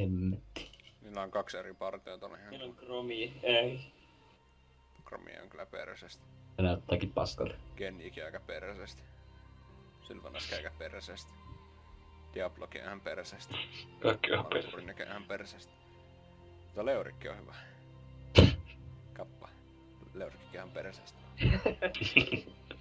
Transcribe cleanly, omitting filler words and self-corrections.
Hemmetti. Niillä on 2 eri partiota. Meillä on Kromi, ei. Kromi on kyllä perseestä. Se näyttääkin paskalta. Genjikin aika perseestä. Sylvanaskin aika perseestä. Diablokin ihan perseestä. Kaikki on perseestä. Valpurinikin ihan perseestä. Mutta Leurikki on hyvä. Kappa. Leurikki ihan perseestä.